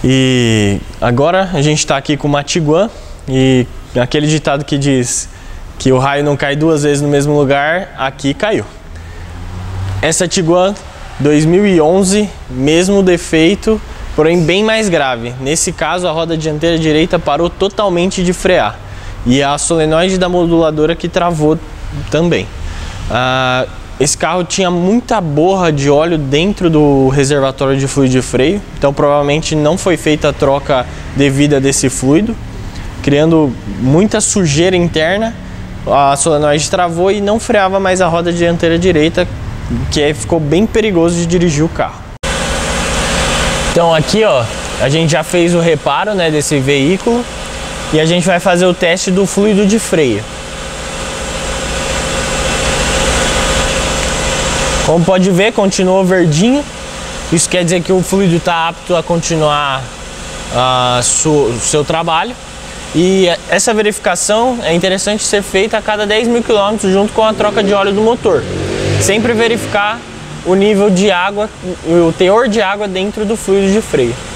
E agora a gente está aqui com uma Tiguan e aquele ditado que diz que o raio não cai duas vezes no mesmo lugar, aqui caiu. Essa Tiguan 2011, mesmo defeito, porém bem mais grave. Nesse caso, a roda dianteira direita parou totalmente de frear e a solenoide da moduladora que travou também. Esse carro tinha muita borra de óleo dentro do reservatório de fluido de freio, então provavelmente não foi feita a troca devida desse fluido, criando muita sujeira interna. A solenoide travou e não freava mais a roda dianteira direita, que aí ficou bem perigoso de dirigir o carro. Então aqui, ó, a gente já fez o reparo, né, desse veículo e a gente vai fazer o teste do fluido de freio. Como pode ver, continuou verdinho. Isso quer dizer que o fluido está apto a continuar o seu trabalho. E essa verificação é interessante ser feita a cada 10 mil quilômetros junto com a troca de óleo do motor. Sempre verificar o nível de água, o teor de água dentro do fluido de freio.